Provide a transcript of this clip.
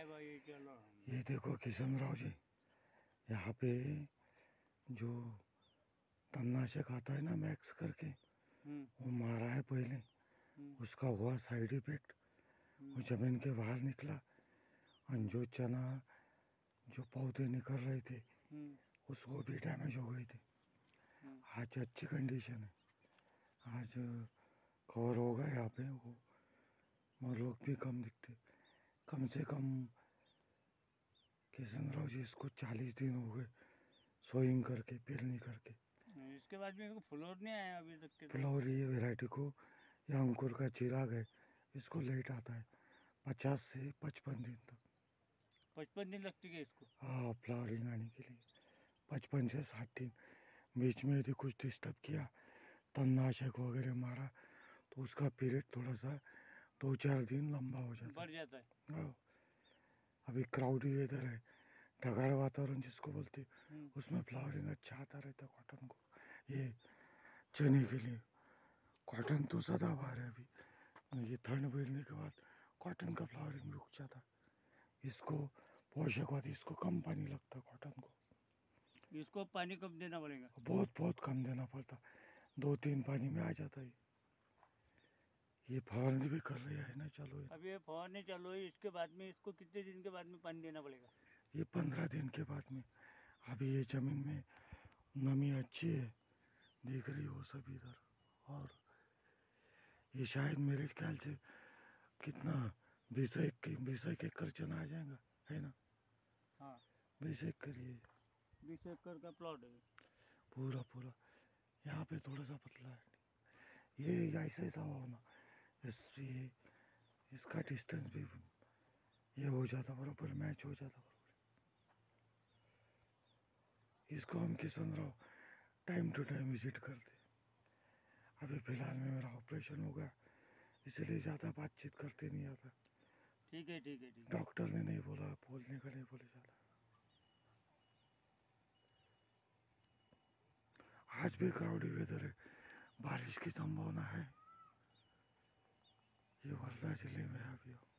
आएगा ये, चलो। ये देखो किशन राव जी, यहाँ पे जो तन्नाशक आता है ना मैक्स करके, वो मारा है पहले, उसका हुआ साइड इफेक्ट, वो जमीन के बाहर निकला। और जो चना, जो पौधे निकल रहे थे उसको भी डैमेज हो गई थी। आज अच्छी कंडीशन है, आज कवर होगा यहाँ पे वो, मगर लोग भी कम दिखते। कम से कम किशन राव जी इसको 40 दिन हो गए सोइंग करके, पेलनी करके। इसके बाद में इसको फ्लोर नहीं आया अभी तक के। फ्लोर ये वैरायटी को, या अंकुर का चिराग है, इसको लेट आता है 50 से 55 दिन तक। 55 दिन लगती है इसको? हाँ, फ्लावरिंग आने के लिए 55 से 60 दिन। बीच में यदि कुछ डिस्टर्ब किया, तन्नाशक वगैरह मारा, तो उसका पीरियड थोड़ा सा 2-4 दिन लंबा हो जाता बढ़ जाता है। हाँ, अभी क्राउडी वेदर है, ढगाड़ वातावरण जिसको बोलते, उसमें फ्लावरिंग अच्छा आता रहता कॉटन को, ये चने के लिए। कॉटन तो सदाबहार है, अभी ये ठंड बढ़ने के बाद कॉटन का फ्लावरिंग रुक जाता। इसको पोषकवाद, इसको कम पानी लगता कॉटन को। इसको पानी कम देना पड़ेगा? बहुत बहुत कम देना पड़ता, 2-3 पानी में आ जाता है। ये फवारनी भी कर रहे हैं ना, चलो। अभी ये फवारनी चालू है, इसके बाद में इसको कितने दिन के बाद में पानी देना पड़ेगा? ये 15 दिन के बाद में। अभी ये जमीन में नमी अच्छी है, दिख रही हो सब इधर। और ये शायद मेरे ख्याल से कितना 20 एकड़ चना आ जाएगा, है ना? हाँ, 20 एकड़, ये 20 एकड़ का प्लॉट है पूरा पूरा। यहाँ पे थोड़ा सा पतला है, ये ऐसा ऐसा होना, ये इसका डिस्टेंस भी ये हो जाता बराबर, मैच हो जाता बराबर। इसको हम Kishan Rao time to time visit करते। अभी फ़िलहाल में मेरा ऑपरेशन हो गया, इसलिए ज़्यादा बातचीत करते नहीं आता। ठीक है, ठीक है, ठीक है। डॉक्टर ने नहीं बोला, बोलने का नहीं बोले ज़्यादा। आज भी क्राउडी वेदर है, बारिश की संभावना है। ये वर्धा जिले में अभी